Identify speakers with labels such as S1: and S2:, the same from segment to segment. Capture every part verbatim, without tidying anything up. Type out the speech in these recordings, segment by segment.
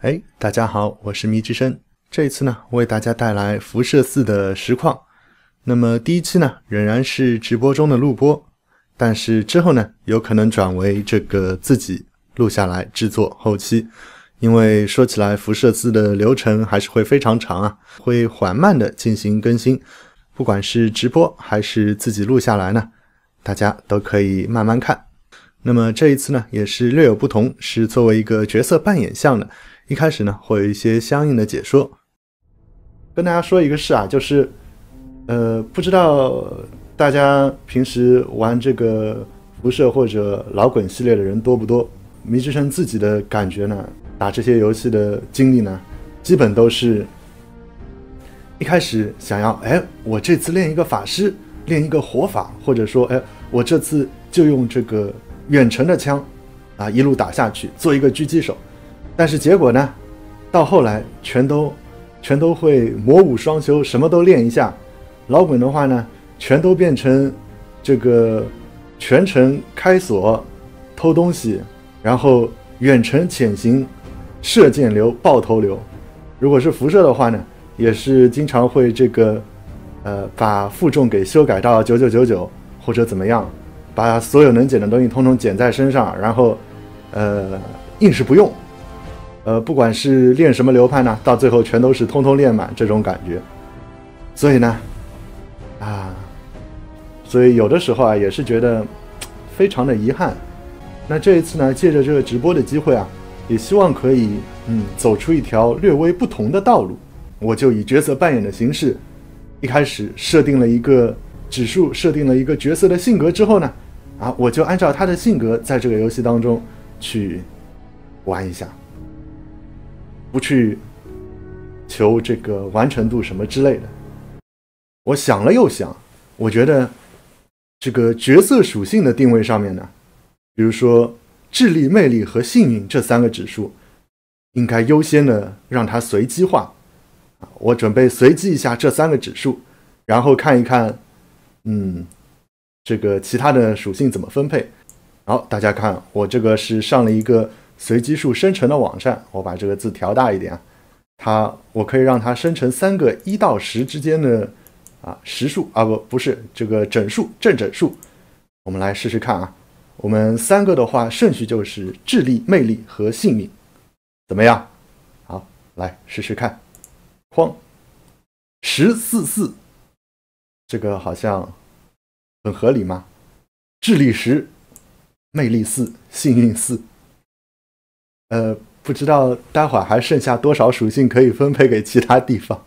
S1: 哎，大家好，我是迷之声。这一次呢，为大家带来辐射四的实况。那么第一期呢，仍然是直播中的录播，但是之后呢，有可能转为这个自己录下来制作后期。因为说起来，辐射四的流程还是会非常长啊，会缓慢的进行更新。不管是直播还是自己录下来呢，大家都可以慢慢看。那么这一次呢，也是略有不同，是作为一个角色扮演项的。一开始呢，会有一些相应的解说。跟大家说一个事啊，就是呃，不知道大家平时玩这个辐射或者老滚系列的人多不多？迷之声自己的感觉呢，打这些游戏的经历呢，基本都是一开始想要，哎，我这次练一个法师，练一个火法，或者说，哎，我这次就用这个远程的枪啊，一路打下去，做一个狙击手。但是结果呢，到后来全都全都会魔武双修，什么都练一下。老滚的话呢，全都变成这个全程开锁、偷东西，然后远程潜行、射箭流、爆头流。如果是辐射的话呢，也是经常会这个呃把负重给修改到九九九九，或者怎么样，把所有能捡的东西通通捡在身上，然后呃硬是不用。呃，不管是练什么流派呢，到最后全都是通通练满这种感觉。所以呢，啊，所以有的时候啊，也是觉得非常的遗憾。那这一次呢，借着这个直播的机会啊，也希望可以嗯走出一条略微不同的道路。我就以角色扮演的形式，一开始设定了一个指数，设定了一个角色的性格之后呢，啊，我就按照他的性格在这个游戏当中去玩一下。不去求这个完成度什么之类的。我想了又想，我觉得这个角色属性的定位上面呢，比如说智力、魅力和幸运这三个指数，应该优先的让它随机化。我准备随机一下这三个指数，然后看一看，嗯，这个其他的属性怎么分配。好，大家看，我这个是上了一个随机数生成的网站，我把这个字调大一点，它我可以让它生成三个一到十之间的啊实数啊不不是这个整数正整数，我们来试试看啊。我们三个的话顺序就是智力、魅力和幸运，怎么样？好，来试试看。哐，十四四，这个好像很合理吗？智力十，魅力四，幸运四。呃，不知道待会儿还剩下多少属性可以分配给其他地方。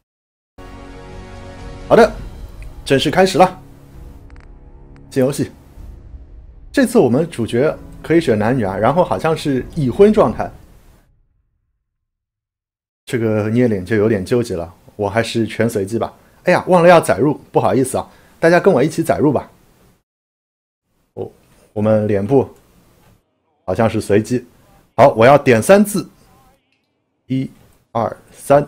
S1: 好的，正式开始了。进游戏。这次我们主角可以选男女啊，然后好像是已婚状态。这个捏脸就有点纠结了，我还是全随机吧。哎呀，忘了要载入，不好意思啊，大家跟我一起载入吧。哦，我们脸部好像是随机。好，我要点三次，一、二、三。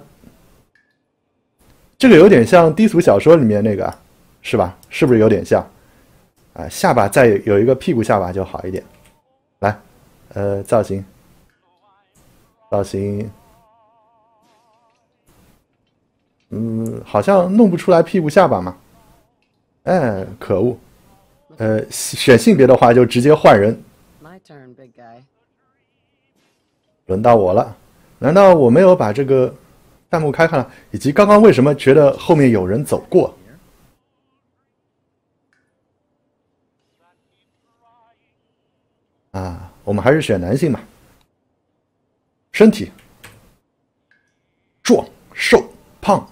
S1: 这个有点像低俗小说里面那个，是吧？是不是有点像？啊，下巴再有一个屁股下巴就好一点。来，呃，造型，造型，嗯，好像弄不出来屁股下巴嘛。哎，可恶！呃，选性别的话就直接换人。轮到我了，难道我没有把这个弹幕开开了？以及刚刚为什么觉得后面有人走过？啊，我们还是选男性吧。身体壮、瘦、胖，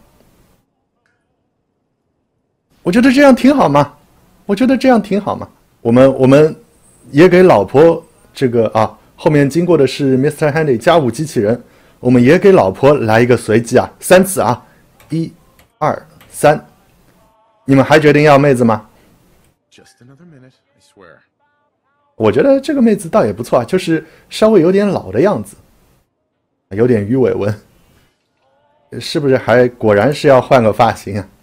S1: 我觉得这样挺好嘛。我觉得这样挺好嘛。我们我们也给老婆这个啊。后面经过的是 Mister Handy 家务机器人，我们也给老婆来一个随机啊，三次啊，一、二、三，你们还决定要妹子吗？我觉得这个妹子倒也不错啊，就是稍微有点老的样子，有点鱼尾纹，是不是还果然是要换个发型啊？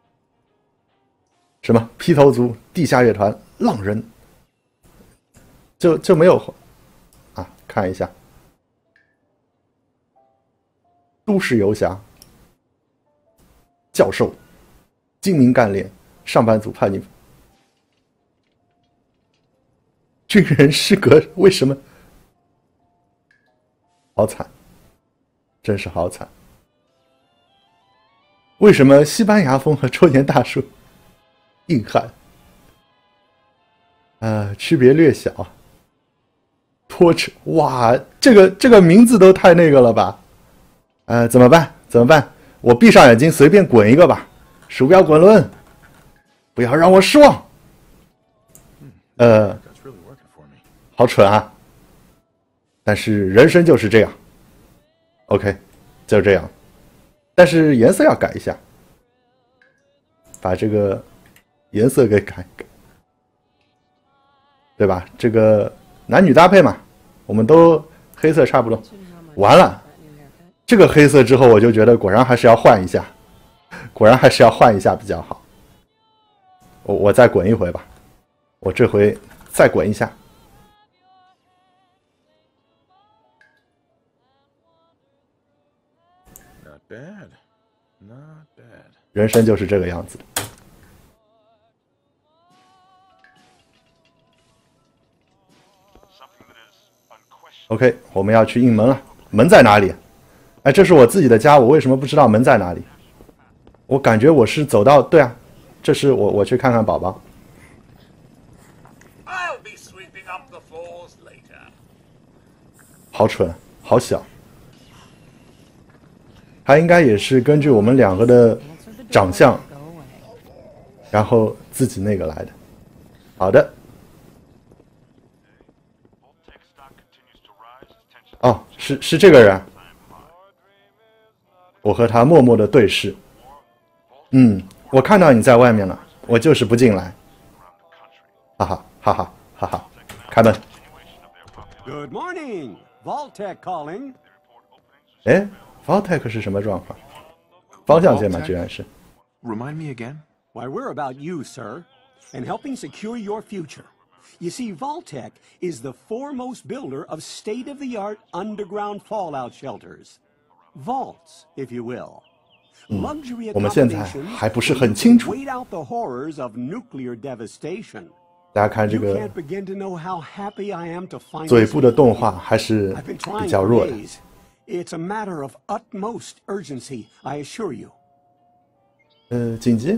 S1: 什么披头族、地下乐团、浪人，就就没有。看一下， 都市游侠、教授、精明干练、上班族叛逆。军人失格，为什么？好惨，真是好惨。为什么西班牙风和中年大叔硬汉？呃，区别略小。拖车，哇，这个这个名字都太那个了吧？呃，怎么办？怎么办？我闭上眼睛随便滚一个吧，鼠标滚轮，不要让我失望。呃，好蠢啊！但是人生就是这样。OK， 就这样。但是颜色要改一下，把这个颜色给改改，对吧？这个男女搭配嘛，我们都黑色差不多。完了，这个黑色之后，我就觉得果然还是要换一下，果然还是要换一下比较好。我我再滚一回吧，我这回再滚一下。
S2: Bad. Not bad.
S1: 人生就是这个样子。OK， 我们要去应门了。门在哪里？哎，这是我自己的家，我为什么不知道门在哪里？我感觉我是走到，对啊，这是我我去看看宝宝。好蠢，好小。他应该也是根据我们两个的长相，然后自己那个来的。好的。哦，是是这个人。我和他默默的对视。嗯，我看到你在外面了，我就是不进来。哈哈哈哈哈哈！开门。
S3: Good morning, Vault-Tec calling.
S1: 哎。Vault-Tec 是什么状况？方向键嘛，居然是。
S2: Remind me again?
S3: Why, we're about you, sir, and helping secure your future. You see, Vault-Tec is the foremost builder of state-of-the-art underground fallout shelters. Vaults, if you will. Luxury
S1: 我们现在还不是很清楚。
S3: wait out the horrors of nuclear devastation.
S1: 大家看这
S3: You
S1: 个
S3: can't begin to know how happy I am to find
S1: 嘴
S3: this
S1: 部的动画还是
S3: I've been
S1: 比
S3: trying
S1: 较
S3: for
S1: 弱的。
S3: days. It's a matter of utmost urgency, I assure you.
S1: 呃，紧急？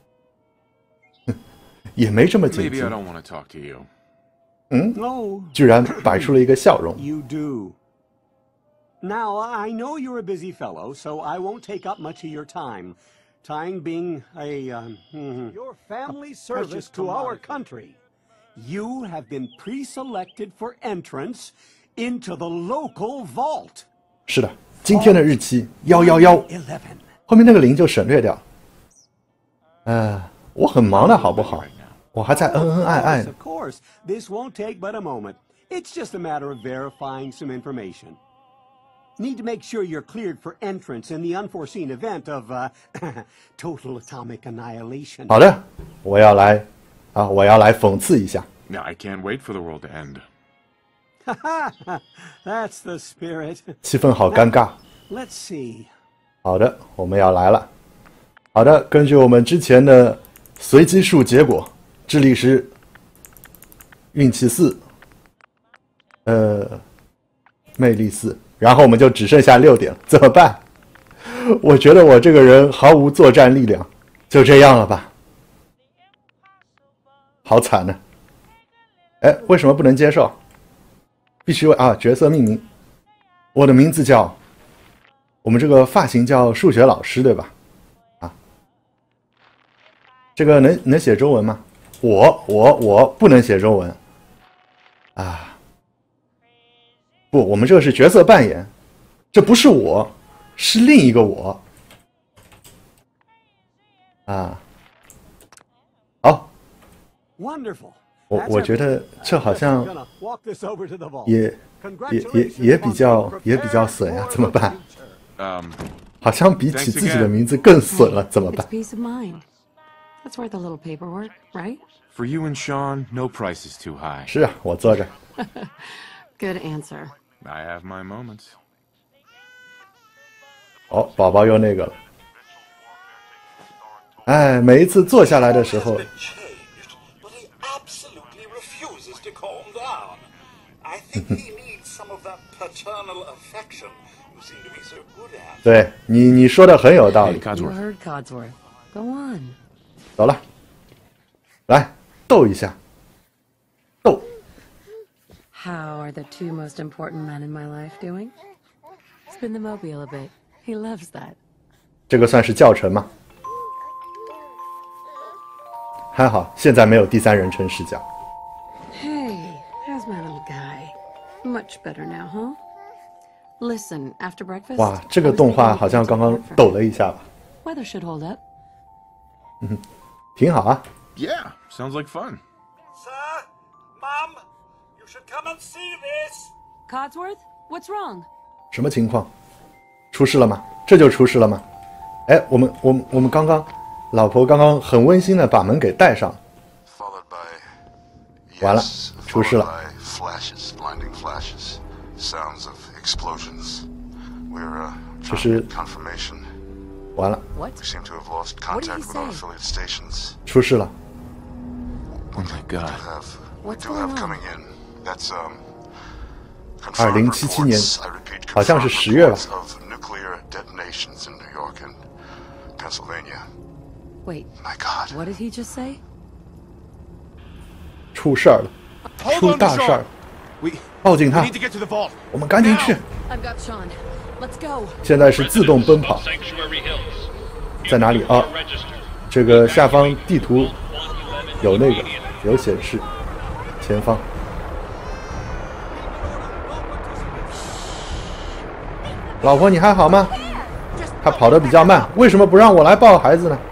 S1: 也没这么紧
S2: Maybe
S1: 急
S2: I。don't want to talk to you.
S1: 嗯，
S3: No,
S1: 居然摆出了一个笑容。
S3: you do. Now, I know you're a busy fellow, so I won't take up much of your time. Time being a, um, your family service to our country. You have been pre-selected for entrance into the local vault.
S1: 是的，今天的日期幺幺幺，
S3: Eleven.
S1: 后面那个零就省略掉。呃，我很忙的好不好？我还在恩恩爱爱
S3: Of
S1: 呢。
S3: course, this won't take but a moment. It's just a matter of verifying some information. Need to make sure you're cleared for entrance in the unforeseen event of uh, total atomic annihilation.
S1: 好的，我要来啊，我要来讽刺一下。
S2: Yeah, I can't wait for the world to end.
S3: That's the spirit.
S1: 气氛好尴尬。
S3: Let's see.
S1: 好的，我们要来了。好的，根据我们之前的随机数结果，智力是运气四，呃，魅力四，然后我们就只剩下六点了，怎么办？我觉得我这个人毫无作战力量，就这样了吧？好惨呢！哎，为什么不能接受？必须为啊角色命名。我的名字叫，我们这个发型叫数学老师，对吧？啊，这个能能写中文吗？我我我不能写中文啊！不，我们这个是角色扮演，这不是我，是另一个我啊。好，
S3: Wonderful.
S1: 我
S3: That's
S1: 我觉
S3: everything.
S1: 得这好像
S3: Gonna walk this over to the vault.
S1: 也也也也比较也比较损呀，怎么办？
S2: Um,
S1: 好像比起自己的名字更损了，怎么
S4: It's
S1: 办？
S4: peace of mind. That's worth a little paperwork, right?
S2: for you and Sean, no price is too high.
S1: 是啊，我坐着。
S4: Good answer.
S2: I have my moments.
S1: 哦，宝宝又那个了。哎，每一次坐下来的时候，对你你说的很有道理。
S2: Hey,
S4: You
S2: Codsworth.
S4: heard Codsworth. Go on.
S1: 走了，来斗一下，斗。
S4: How are the two most important men in my life doing? Spin the mobile a bit. He loves that.
S1: 这个算是教程吗？还好，现在没有第三人称视角。
S4: Hey, how's my little guy? Much better now, huh? Listen, after breakfast.
S1: 哇，这个动画好像刚刚抖了一下吧？
S4: Weather should hold up.
S1: 挺好啊。
S2: Yeah, sounds like fun.
S5: Sir, Mum, you should come and see this.
S4: Codsworth, what's wrong?
S1: 什么情况？出事了吗？这就出事了吗？哎，我们我们我们刚刚，老婆刚刚很温馨的把门给带上。
S6: Followed by
S1: 完了，
S6: yes,
S1: 出事
S6: followed
S1: 了。
S6: by flashes, blinding flashes, sounds of explosions. We're uh,
S1: 这
S6: trying
S1: 是
S6: to get confirmation.
S1: 完了，
S4: What?
S6: We seem to have lost
S4: What did he
S6: contact with our
S4: say?
S6: affiliate stations.
S1: 出事了。
S2: Oh my god.
S6: Have we
S4: What's
S6: do
S4: going
S6: have
S4: on?
S6: coming in? That's um.
S1: 二零
S6: confirmed
S1: 七七年
S6: reports, I repeat,
S1: 好像是
S6: confirmed
S1: 十月吧。
S6: reports of nuclear detonations in New York and Pennsylvania.
S4: Wait,
S6: My God.
S4: what did he just say?
S1: 出事儿了，
S2: Hold
S1: 出
S2: on to
S1: 大事儿
S2: Sean.
S1: 了，
S2: We,
S1: 报警
S2: we
S1: 他，
S2: need to get to the vault.
S1: 我们赶紧去。
S4: I've got Sean. Let's go.
S1: 现在是自动奔跑，
S7: Sanctuary Hills.
S1: 在哪里啊？
S7: Register.
S1: 这个下方地图有那个有显示，前方。老婆，你还好吗？他跑得比较慢，为什么不让我来抱孩子呢？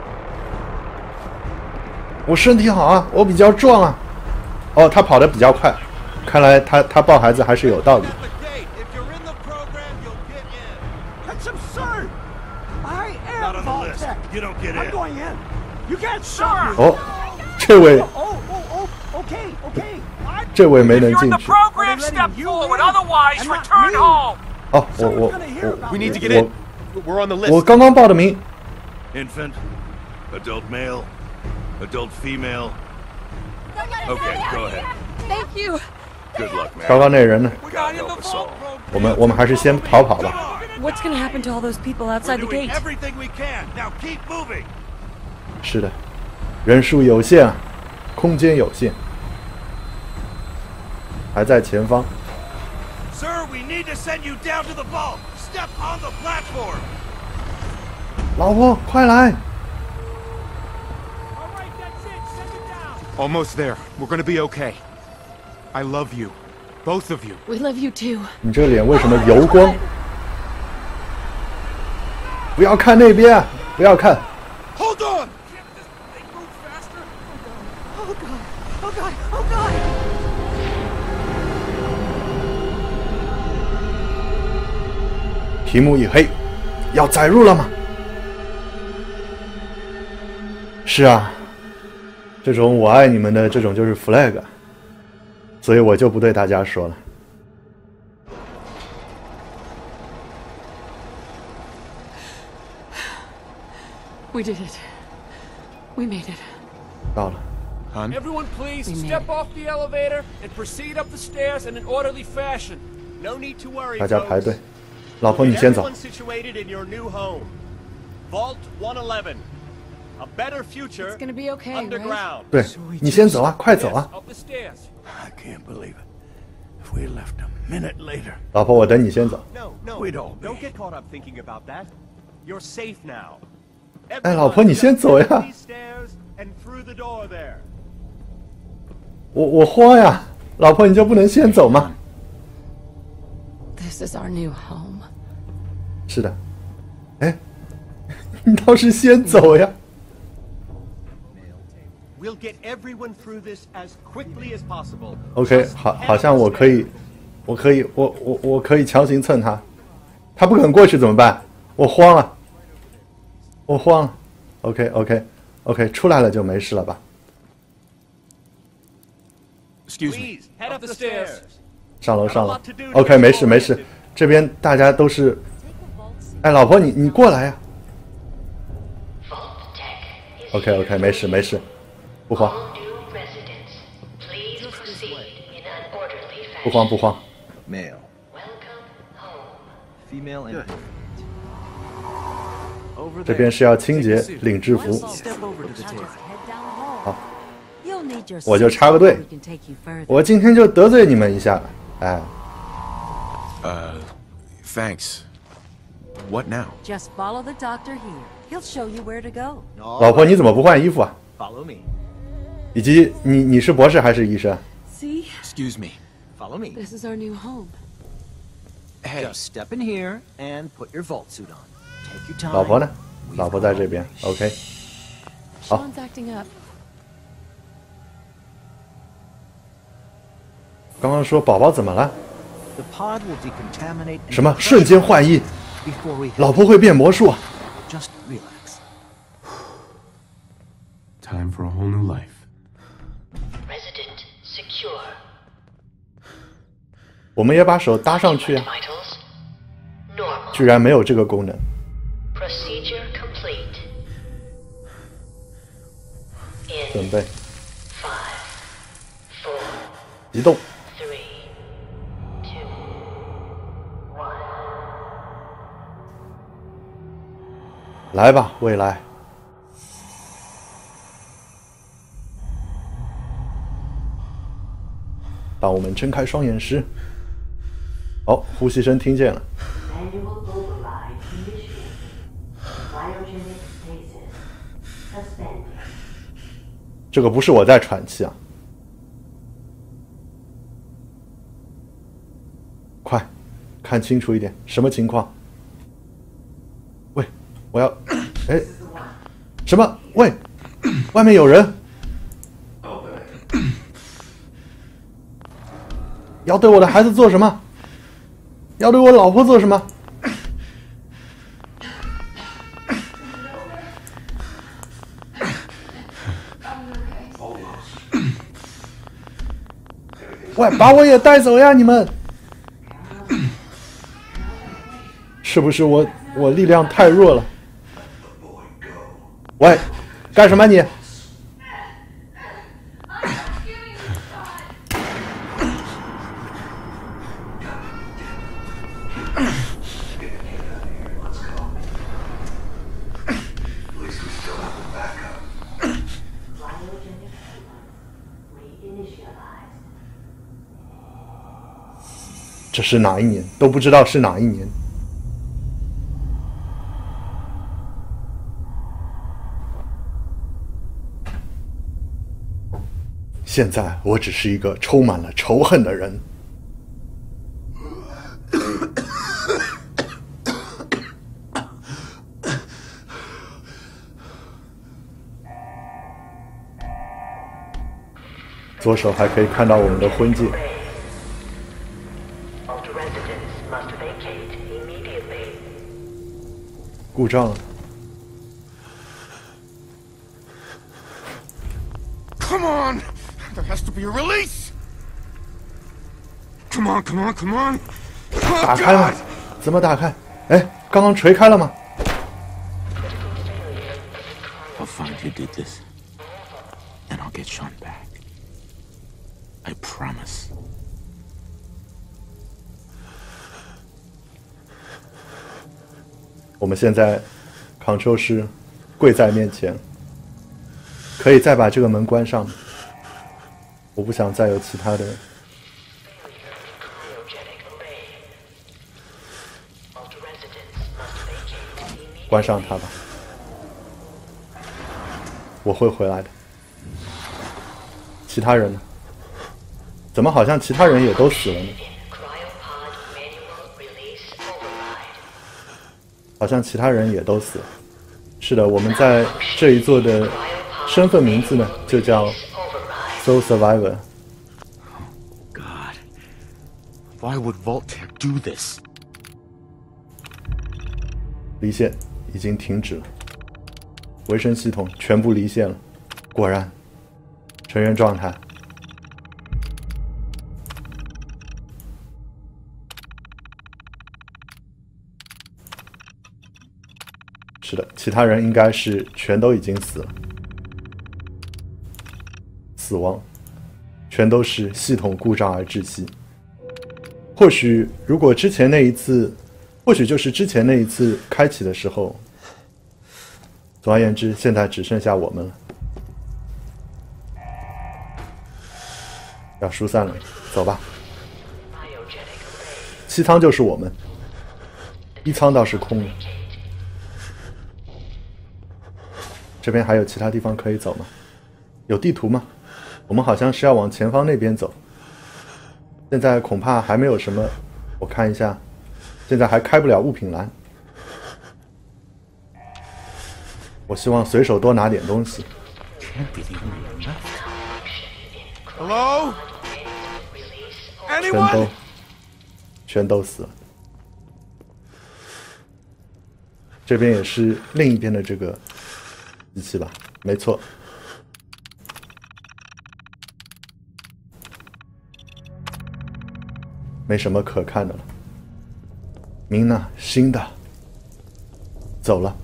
S1: 我身体好啊，我比较壮啊。哦，他跑得比较快，看来他他抱孩子还是有道理。
S5: If you're in the program, you'll get in.
S3: That's absurd! I
S5: Not
S3: am
S5: on the list.
S3: Vault-Tec.
S5: You don't get
S3: I'm
S5: in.
S3: going in. You can't stop me.
S1: 哦，这位
S3: Oh, oh, oh, okay, okay. I
S1: 这位没能
S5: If you're
S1: 进
S5: in the
S1: 去。
S5: program,
S3: They're
S5: step
S3: letting you
S5: forward.
S3: in,
S5: Otherwise,
S3: and not
S5: return
S3: me.
S5: home.
S1: 哦，我
S3: Someone's
S1: 我
S3: gonna hear about
S2: We need to
S3: this.
S2: get in. We're on the
S1: 我
S2: list.
S1: 刚刚报的名。
S5: Infant, adult male, adult female. Okay, go ahead.
S4: Thank you.
S5: Good luck,
S1: 刚
S5: man.
S1: 刚那人呢？
S5: God help us all.
S1: 我们我们还是先逃跑吧。
S4: What's gonna happen to all those people
S5: We're
S4: outside the
S5: doing
S4: gate?
S5: everything we can. Now keep moving.
S1: 是的，人数有限啊，空间有限，还在前方。
S5: Sir, we need to send you down to the vault. Step on the platform.
S1: 老婆，快来！
S5: All right, that's it. Send it down.
S2: Almost there. We're gonna be okay. I love you. Both of you.
S4: We love you too.
S1: 你这个脸为什么油光？不要看那边，不要看。
S5: Hold on. They move faster.
S3: Oh, God. Oh, God. Oh, God.
S1: 屏幕一黑，要载入了吗？是啊，这种我爱你们的这种就是 flag， 所以我就不对大家说了。
S4: We did it. We made it.
S1: 到了，
S5: Everyone, please
S4: We made
S5: step
S4: it.
S5: off the elevator and proceed up the stairs in an orderly fashion.
S3: No need to worry,
S1: 大家
S3: folks.
S1: 排队。老婆，你先走。
S3: Everyone situated in your new home. Vault one eleven. A better future
S4: It's gonna be okay, right?
S3: underground.
S1: 对，你先走啊，快走啊！
S5: Up the stairs. I can't believe it. If we left a minute later.
S1: 老婆，我等你先走。
S3: No, no.
S5: We'd all be.
S3: Don't get caught up thinking about that. You're safe now.
S1: 哎，老婆，你先走呀！
S3: These stairs and through the door there.
S1: 我我慌呀，老婆，你就不能先走吗？
S4: This is our new home.
S1: 是的。哎，你倒是先走呀！
S3: We'll get everyone through this as quickly as possible.
S1: OK，
S3: Just
S1: 好，
S3: head
S1: 好像
S3: up the
S1: 我可以
S3: stairs.，
S1: 我可以，我我我可以强行蹭他，他不肯过去怎么办？我慌了，我慌了。OK OK OK， 出来了就没事了吧？
S2: Excuse me.
S3: Please head up the stairs.
S1: 上楼上楼。OK， 没事没事，这边大家都是哎，老婆，你你过来呀、啊。OK OK， 没事没事，不慌。不慌不慌。
S8: Male. Female and
S1: 这边是要清洁领制服。好，我就插个队。我今天就得罪你们一下，哎。
S2: Uh, thanks. What now?
S4: Just follow the doctor here. He'll show you where to go.
S1: 老婆，你怎么不换衣服啊？
S8: Follow me.
S1: 以及你你是博士还是医生
S4: See?
S2: Excuse me.
S8: Follow me.
S4: This is our new home.
S2: Hey.
S8: Just step in here and put your vault suit on. Take your time.
S1: 老婆呢？老婆在这边。OK。好。
S4: Sean's acting up.
S1: 刚刚说宝宝怎么了？
S8: The pod will decontaminate.
S1: 什么瞬间换衣？
S8: Before we
S1: 老婆会变魔术啊！
S8: just relax.
S2: Time for a whole new life.
S9: Resident secure.
S1: 我们也把手搭上去啊，
S9: Vitals normal.
S1: 居然没有这个功能。
S9: Procedure complete.
S1: 准
S9: In
S1: 备
S9: five, four,
S1: 移动。
S9: three, two, one.
S1: 来吧，未来。当我们睁开双眼时，哦，呼吸声听见了。
S9: Manual override initiated. Cryogenic stasis suspended.
S1: 这个不是我在喘气啊！快，看清楚一点，什么情况？喂，我要，哎，什么？喂，外面有人！要对我的孩子做什么？要对我老婆做什么？喂，把我也带走呀！你们是不是我我力量太弱了？喂，干什么你？这是哪一年？都不知道是哪一年。现在我只是一个充满了仇恨的人。左手还可以看到我们的婚戒。 故障了。
S2: Come on! There has to be a release! Come on, come on, come on!
S1: 打开了？怎么打开？哎，刚刚锤开了吗？
S10: I'll find who did this, and I'll get Sean back. I promise.
S1: 我们现在 ，Control 师跪在面前，可以再把这个门关上吗？我不想再有其他的。关上它吧，我会回来的。其他人呢？怎么好像其他人也都死了呢？ 好像其他人也都死了。是的，我们在这一座的身份名字呢，就叫 Soul Survivor。
S10: God, why would Vault-Tec do this?
S1: 离线已经停止了，维生系统全部离线了。果然，成员状态。 是的，其他人应该是全都已经死了，死亡，全都是系统故障而窒息。或许如果之前那一次，或许就是之前那一次开启的时候。总而言之，现在只剩下我们了，要疏散了，走吧。七舱就是我们，一舱倒是空的。这边还有其他地方可以走吗？有地图吗？我们好像是要往前方那边走。现在恐怕还没有什么，我看一下，现在还开不了物品栏。我希望随手多拿点东西。
S2: Hello?
S1: 全都，全都死了。这边也是另一边的这个机器吧？没错。没什么可看的了。明呢？新的，走了。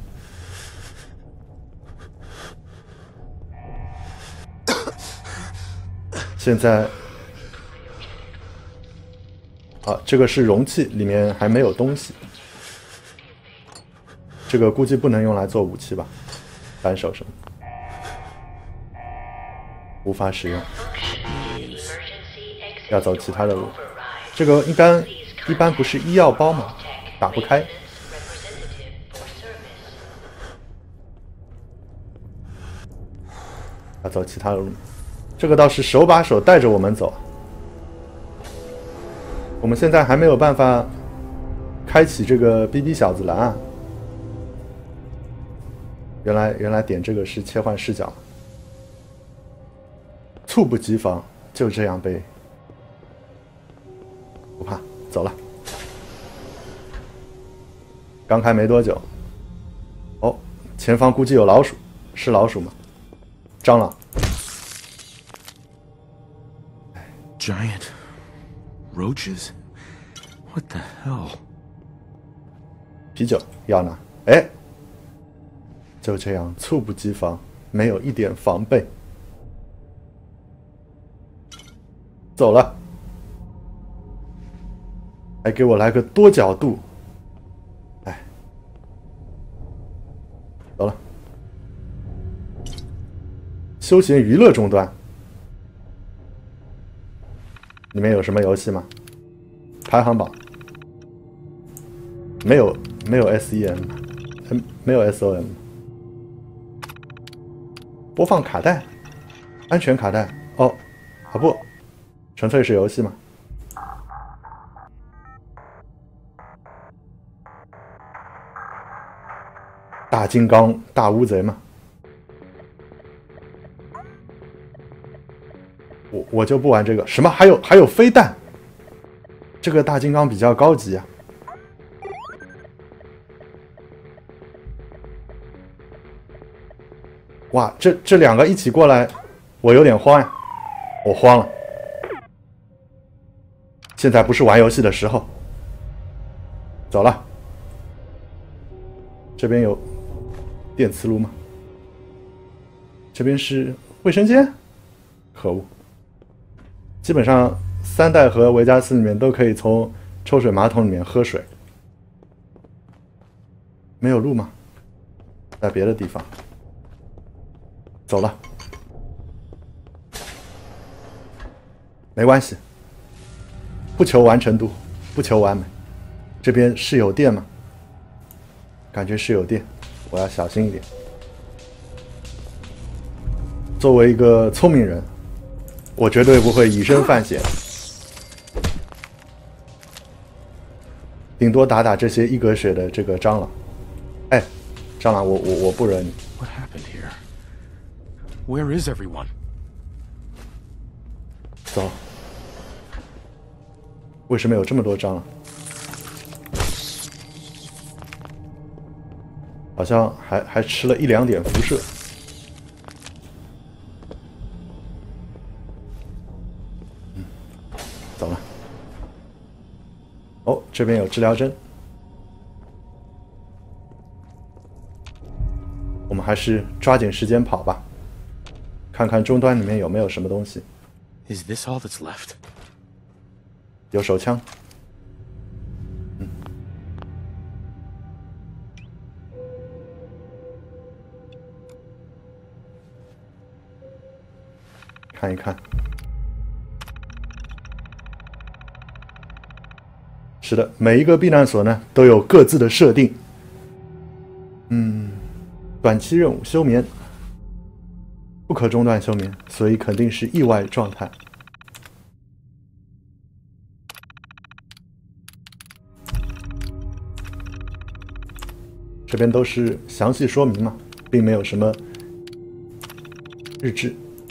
S1: 现在，啊，这个是容器，里面还没有东西。这个估计不能用来做武器吧，扳手什么，无法使用。要走其他的路。这个应该一般不是医药包吗？打不开。要走其他的路。这个倒是手把手带着我们走。我们现在还没有办法开启这个 B B 小子栏啊。原来原来点这个是切换视角。猝不及防，就这样被。不怕，走了。刚开没多久。哦，前方估计有老鼠，是老鼠吗？蟑螂。
S10: Giant roaches? What the hell?
S1: 啤酒要拿，哎，就这样猝不及防，没有一点防备，走了，还给我来个多角度，哎，走了，休闲娱乐终端。里面有什么游戏吗？排行榜没有，没有 S E M， 没有 S O M。播放卡带，安全卡带哦，啊不，纯粹是游戏嘛。大金刚、大乌贼嘛。我我就不玩这个，什么还有还有飞弹，这个大金刚比较高级啊。哇，这这两个一起过来，我有点慌呀，我慌了。现在不是玩游戏的时候，走了。这边有电磁炉吗？这边是卫生间，可恶。基本上三代和维加斯里面都可以从抽水马桶里面喝水。没有路吗？在别的地方。走了。没关系，不求完成度，不求完美。这边是有电吗？感觉是有电，我要小心一点。作为一个聪明人，我绝对不会以身犯险，顶多打打这些一格血的这个蟑螂。哎，蟑螂，我我我不惹你。
S2: What happened here? Where is everyone?
S1: 走。为什么有这么多蟑螂？好像还还吃了一两点辐射。嗯，走了。哦，这边有治疗针。 们还是抓紧时间跑吧，看看终端里面有没有什么东西。
S10: Is this all that's left?
S1: 有手枪。嗯。看一看。是的，每一个避难所呢都有各自的设定。嗯，短期任务休眠，不可中断休眠，所以肯定是意外状态。这边都是详细说明嘛，并没有什么日志。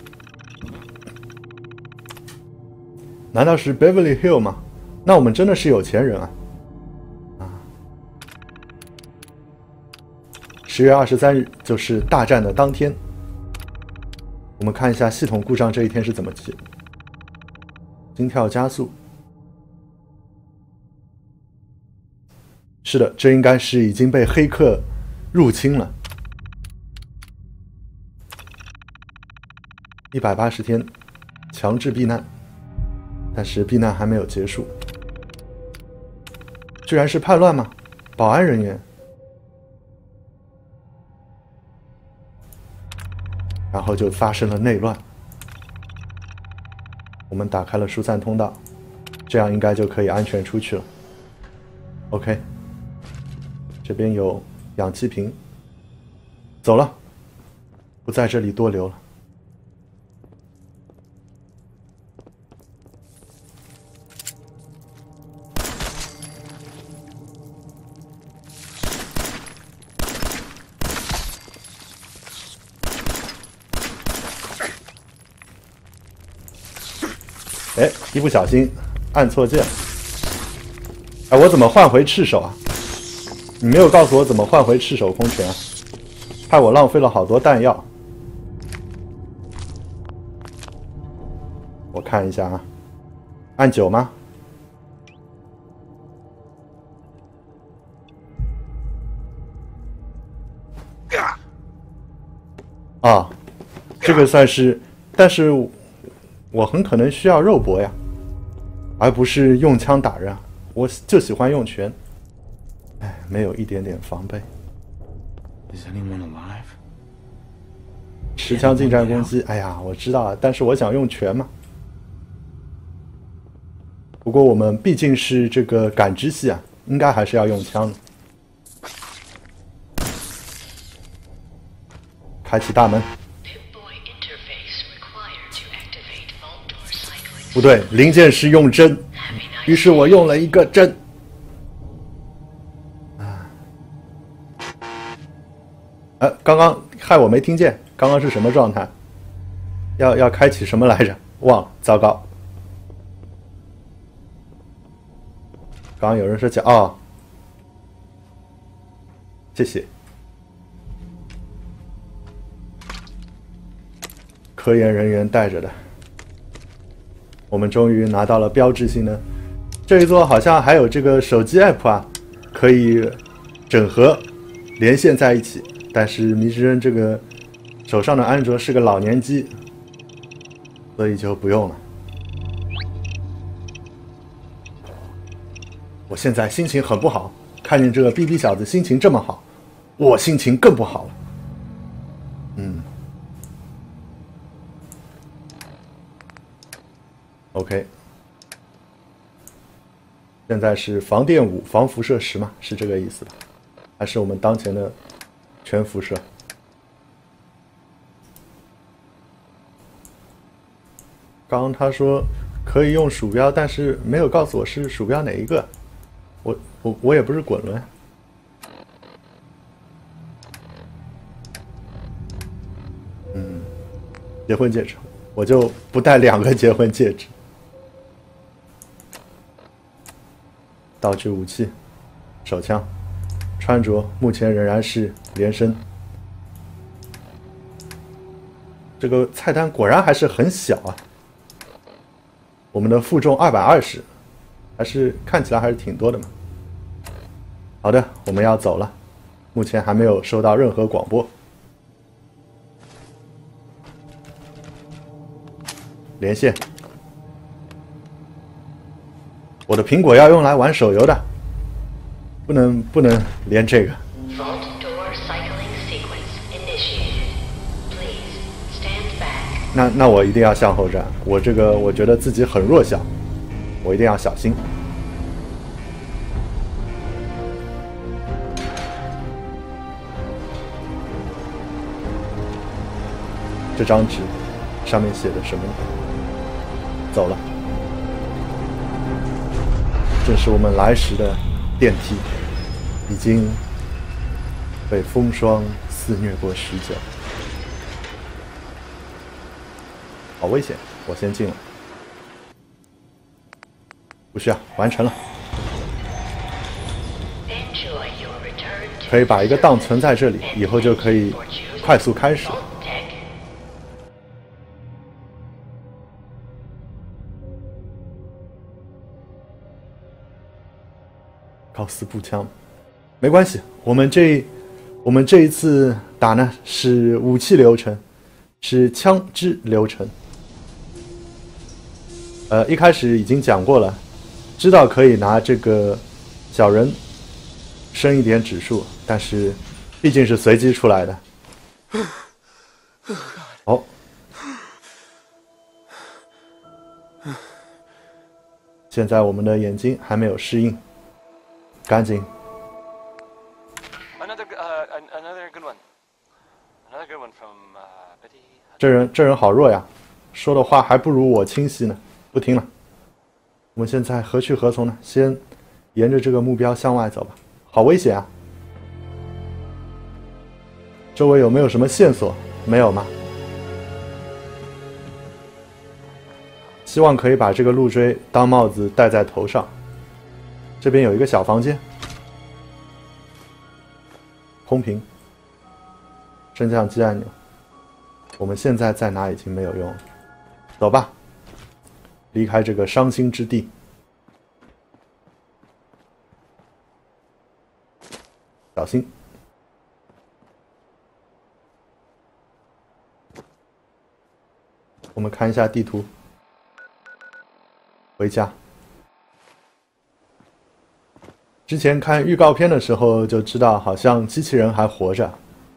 S1: 难道是 Beverly Hill 吗？那我们真的是有钱人啊！啊，十月二十三日就是大战的当天。我们看一下系统故障这一天是怎么记。心跳加速。是的，这应该是已经被黑客入侵了。一百八十天，强制避难，但是避难还没有结束。居然是叛乱吗？保安人员。然后就发生了内乱。我们打开了疏散通道，这样应该就可以安全出去了。OK。这边有氧气瓶，走了，不在这里多留了。哎，一不小心按错键，哎，我怎么换回赤手啊？你没有告诉我怎么换回赤手空拳啊，害我浪费了好多弹药。我看一下啊，按九吗？啊，这个算是，但是我很可能需要肉搏呀，而不是用枪打人，我就喜欢用拳。哎，没有一点点防备。
S10: Is anyone alive?
S1: 持枪近战攻击，哎呀，我知道啊，但是我想用拳嘛。不过我们毕竟是这个感知系啊，应该还是要用枪的。开启大门。不对，零件是用针，于是我用了一个针。哎，刚刚害我没听见，刚刚是什么状态？要要开启什么来着？忘了，糟糕。刚刚有人说讲哦，谢谢。科研人员带着的，我们终于拿到了标志性的。这一座好像还有这个手机 app 啊，可以整合连线在一起。但是迷之刃这个手上的安卓是个老年机，所以就不用了。我现在心情很不好，看见这个逼逼小子心情这么好，我心情更不好了。嗯 ，OK， 现在是防电五、防辐射十嘛，是这个意思吧？还是我们当前的？全辐射。刚刚他说可以用鼠标，但是没有告诉我是鼠标哪一个。我我我也不是滚轮。嗯，结婚戒指，我就不戴两个结婚戒指。道具武器，手枪。穿着目前仍然是连身。这个菜单果然还是很小啊。我们的负重二百二十，还是看起来还是挺多的嘛。好的，我们要走了，目前还没有收到任何广播。 连线。我的苹果要用来玩手游的，不能不能连这个。
S9: Vault door cycling sequence initiated. Please stand back.
S1: 那那我一定要向后站，我这个我觉得自己很弱小，我一定要小心。这张纸上面写的什么？走了，正是我们来时的电梯，已经被风霜肆虐过许久。好危险，我先进了。不需要，完成了。可以把一个档存在这里，以后就可以快速开始。高斯步枪，没关系，我们这我们这一次打呢是武器流程，是枪支流程。呃，一开始已经讲过了，知道可以拿这个小人升一点指数，但是毕竟是随机出来的。哦，现在我们的眼睛还没有适应。赶紧
S11: Another, uh, another good one. Another good one from, uh, Betty.
S1: 这人这人好弱呀，说的话还不如我清晰呢。不听了，我们现在何去何从呢？先沿着这个目标向外走吧。好危险啊！周围有没有什么线索？没有吗？希望可以把这个路锥当帽子戴在头上。这边有一个小房间，空屏，升降机按钮。我们现在再拿已经没有用了，走吧，离开这个伤心之地。小心！我们看一下地图，回家。之前看预告片的时候就知道，好像机器人还活着。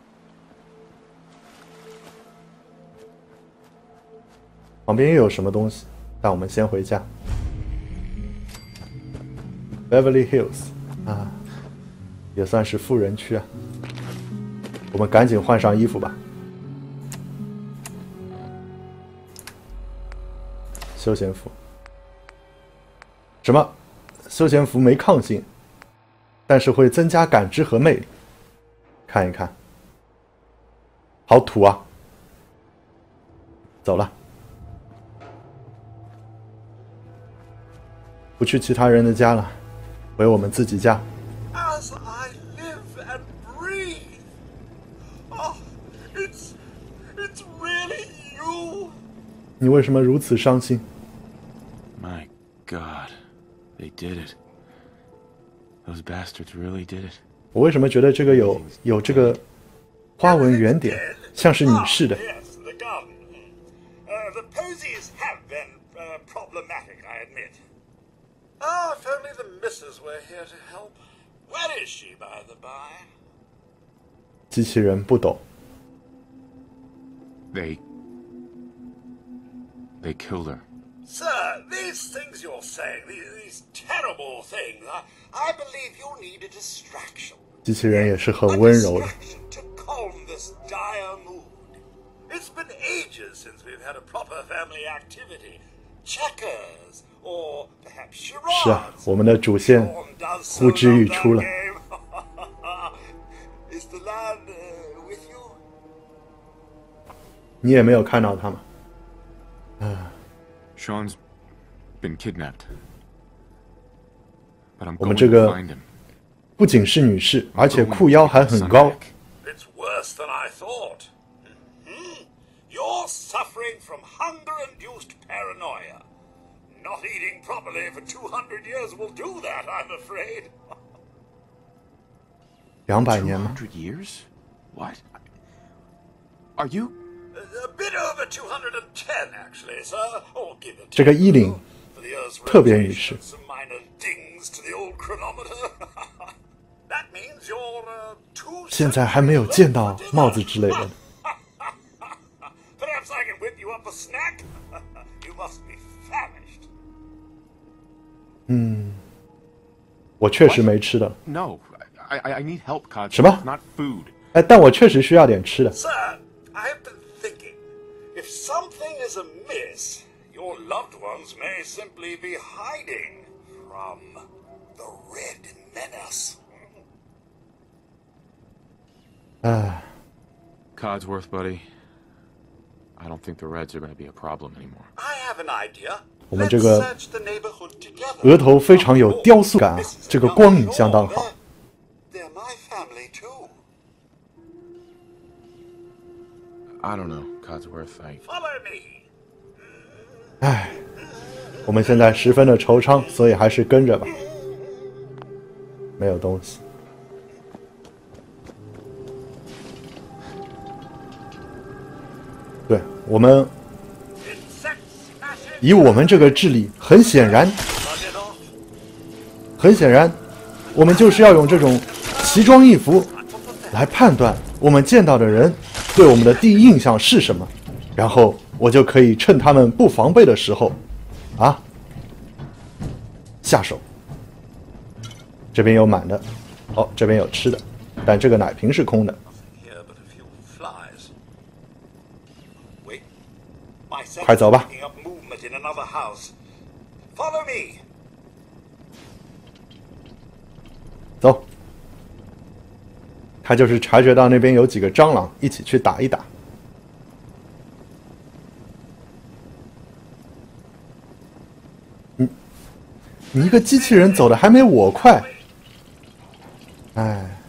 S1: 旁边又有什么东西？但我们先回家。Beverly Hills 啊，也算是富人区啊。我们赶紧换上衣服吧。休闲服？什么？休闲服没抗性？但是会增加感知和魅力。看一看，好土啊！走了，不去其他人的家了，回我们自己家。
S5: As I live and breathe. Oh, it's it's really you.
S1: 你为什么如此伤心
S10: My God, they did it. Those bastards really did it.
S1: 我为什么觉得这个有有这个花纹圆点，像是女士的？
S5: Yes, the gun. Uh, the posies have been uh, problematic, I admit. Ah, if only the missus were here to help. Where is she, by the by?
S1: 机器人不懂。
S10: They... They killed her.
S5: Sir, these things you're saying, these, these terrible things, I, I believe you need a distraction.
S1: 机器人也是很温柔的。
S5: To calm this dire mood. It's been ages since we've had a proper family activity. Checkers, or perhaps charades.
S1: 是啊，我们的主线呼之欲出了。
S5: Is the lad uh, with you?
S1: 你也没有看到他吗？啊。
S10: Sean's been kidnapped. But I'm
S1: 我们
S10: going
S1: 这
S10: to
S1: 个
S10: find him.
S1: 不仅是女士，而且裤腰还很高。
S5: It's worse than I thought. Mm-hmm. You're suffering from hunger-induced paranoia. Not eating properly for two hundred years will do that, I'm afraid.
S1: 两百年吗
S10: two hundred years? What? Are you?
S5: A bit bit over two hundred ten, actually, sir. Or give it
S1: 这个衣领
S5: for the Earth's
S1: 特别女士。
S5: rotation, some minor dings to the old chronometer. That means you're uh, two.
S1: 现在还没有见到帽子之类的。
S5: Perhaps I can whip you up a snack. You must be famished.
S1: 嗯，我确实没吃的。
S2: No, I, I, I need help, Codsworth.
S1: 什么？
S2: Not food.
S1: 哎，但我确实需要点吃的。
S5: Sir, I've been thinking. If something is amiss, your loved ones may simply be hiding from the Red Menace.
S1: 唉，
S2: Codsworth, buddy. I don't think the Reds are going to be a problem anymore.
S5: I have an idea.
S1: 我们
S5: Let's
S1: 这个
S5: search the neighborhood together.
S1: 额头非常有雕塑感啊，这个光影相当好。
S5: They're my family too.
S2: I don't know, Codsworth. I.
S5: Follow me.
S1: 唉，我们现在十分的惆怅，所以还是跟着吧。没有东西。对，我们以我们这个智力，很显然，很显然，我们就是要用这种奇装异服来判断我们见到的人对我们的第一印象是什么，然后我就可以趁他们不防备的时候，啊，下手。这边有满的，哦，这边有吃的，但这个奶瓶是空的。
S5: Here but a few flies. Wait. My sense
S1: 快走吧。
S5: is picking up movement in another house. Follow me.
S1: 走。他就是察觉到那边有几个蟑螂，一起去打一打。你，你一个机器人走的还没我快。哎，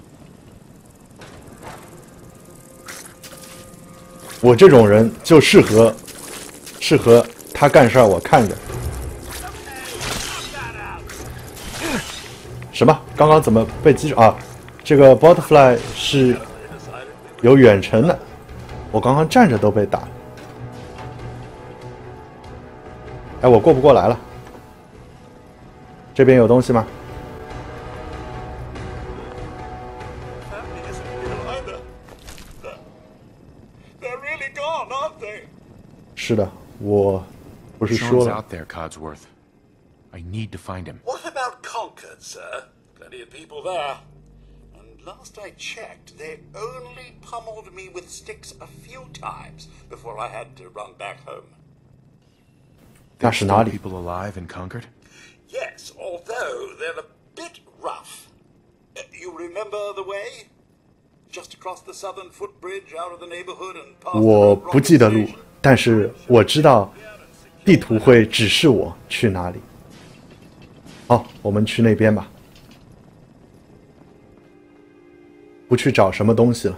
S1: 我这种人就适合，适合他干事儿我看着。什么？刚刚怎么被击中啊？这个 butterfly 是有远程的，我刚刚站着都被打。哎，我过不过来了。这边有东西吗？ 是的，我不是说
S2: Sean's
S1: 了。
S2: out there, Codsworth. I need to find him.
S5: What about Concord, sir? Plenty of people there. And last I checked, they only pummeled me with sticks a few times before I had to run back home.
S1: 那是哪里？
S2: People alive in Concord?
S5: Yes, although they're a bit rough. Uh, you remember the way? Just across the southern footbridge out of the neighborhood and past
S1: 我
S5: the
S1: 不记得路，但是我知道地图会指示我去哪里。好，我们去那边吧，不去找什么东西了，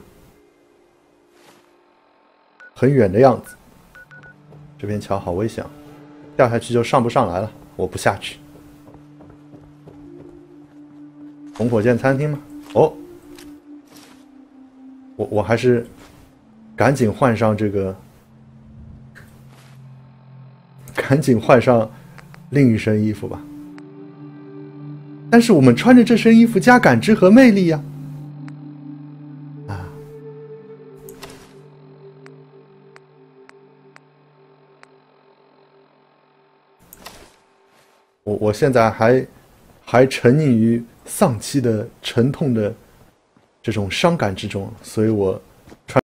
S1: 很远的样子。这边桥好危险，掉下去就上不上来了，我不下去。红火箭餐厅吗？哦。 我我还是赶紧换上这个，赶紧换上另一身衣服吧。但是我们穿着这身衣服加感知和魅力呀，啊！我我现在还还沉溺于丧妻的沉痛的。 这种伤感之中，所以我